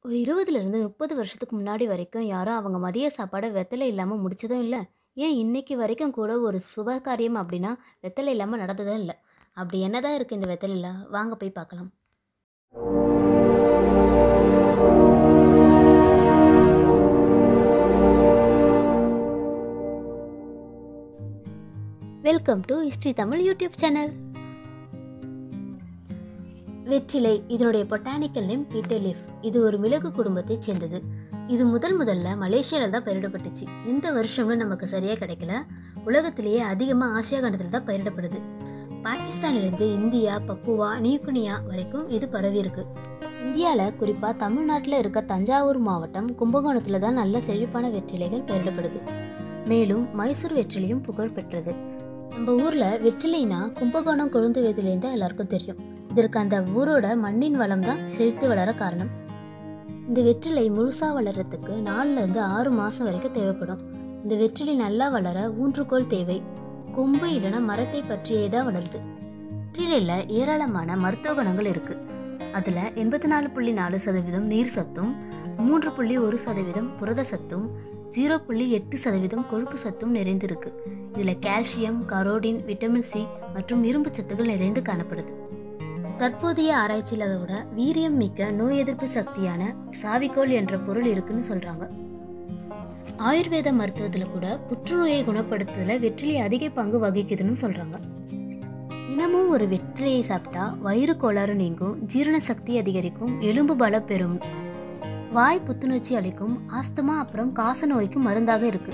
ஒரு 20லேருந்து 30 வருஷத்துக்கு முன்னாடி வரைக்கும் யாரும் அவங்க மதிய சாப்பாட வெத்தலை இல்லாம முடிச்சதும் இல்ல. ஏன் இன்னைக்கு வரைக்கும் கூட ஒரு சுப காரியம் அப்படின்னா, வெத்தலை இல்லாம நடந்ததும் இல்ல. அப்படி என்னதான் இருக்கு இந்த வெத்தலைல? வாங்க போய் பார்க்கலாம். Welcome to history Tamil YouTube channel. வெற்றிலை இதனுடைய பொட்டானிக்கல் நேம் பீட்டர் லீஃப். இது ஒரு மிளகு குடும்பத்தைச் சேர்ந்தது. இது முதல்ல மலேசியாவில் தான் பயிரிடப்பட்டுச்சு. இந்த வருஷம்னு நமக்கு சரியாக கிடைக்கல. உலகத்திலேயே அதிகமாக ஆசியா கண்டத்தில் தான் பயிரிடப்படுது. பாகிஸ்தானிலிருந்து இந்தியா, பப்புவா, நியூகினியா வரைக்கும் இது பரவி இருக்கு. இந்தியாவில் குறிப்பாக தமிழ்நாட்டில் இருக்க தஞ்சாவூர் மாவட்டம் கும்பகோணத்தில் தான் நல்ல செழிப்பான வெற்றிலைகள் பயிரிடப்படுது. மேலும் மைசூர் வெற்றிலையும் புகழ் பெற்றது. நம்ம ஊரில் வெற்றிலைனா கும்பகோணம் கொழுந்து வெற்றிலைன்னு தான் எல்லாருக்கும் தெரியும். இதற்கு அந்த ஊரோட மண்ணின் வளம் தான் செழித்து வளர காரணம். இந்த வெற்றிலை முழுசா வளர்றதுக்கு 4லேருந்து 6 மாதம் வரைக்கும் தேவைப்படும். இந்த வெற்றிலை நல்லா வளர ஊன்றுகோல் தேவை. கொம்பு இல்லைன்னா மரத்தை பற்றியே தான் வளருது. வெற்றிலையில் ஏராளமான மருத்துவ குணங்கள் இருக்கு. அதில் 84.4% நீர் சத்தும், 3.1% புரத சத்தும், 0.8% கொழுப்பு சத்தும் நிறைந்திருக்கு. இதில் கால்சியம், கரோடின், விட்டமின் சி மற்றும் இரும்பு சத்துக்கள் நிறைந்து காணப்படுது. தற்போதைய ஆராய்ச்சியில கூட வீரியம் மிக்க நோய் எதிர்ப்பு சக்தியான சாவிக்கோல் என்ற பொருள் இருக்குன்னு சொல்றாங்க. ஆயுர்வேத மருத்துவத்துல கூட புற்றுநோயை குணப்படுத்துதல வெற்றிலை அதிக பங்கு வகிக்குதுன்னு சொல்றாங்க. தினமும் ஒரு வெற்றிலையை சாப்பிட்டா வயிறு கோளாறு நீங்கும், ஜீரண சக்தி அதிகரிக்கும், எலும்பு பலம் பெறும், வாய் புத்துணர்ச்சி அளிக்கும், ஆஸ்துமா அப்புறம் காச நோய்க்கும் மருந்தாக இருக்கு.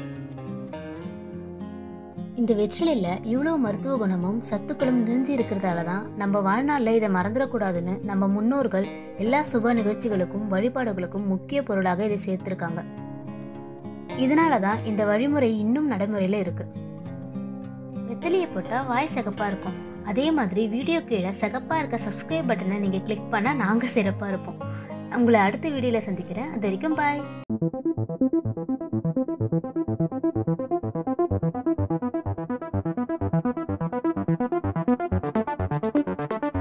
இந்த வெற்றிலையில இவ்வளவு மருத்துவ குணமும் சத்துக்களும் நிறைஞ்சி இருக்கிறதால தான் நம்ம வாழ்நாளில் இதை மறந்துடக்கூடாதுன்னு நம்ம முன்னோர்கள் எல்லா சுப நிகழ்ச்சிகளுக்கும் வழிபாடுகளுக்கும் முக்கிய பொருளாக இதை சேர்த்திருக்காங்க. இதனால தான் இந்த வழிமுறை இன்னும் நடைமுறையில இருக்கு. வெத்தலையை போட்டா வாய் சிகப்பா இருக்கும். அதே மாதிரி வீடியோ கீழே சிகப்பா இருக்க சப்ஸ்கிரைப் பட்டனை நீங்க கிளிக் பண்ணா நாங்க சிறப்பா இருப்போம். உங்களை அடுத்த வீடியோல சந்திக்கிறேன். அது வரைக்கும் பாய்.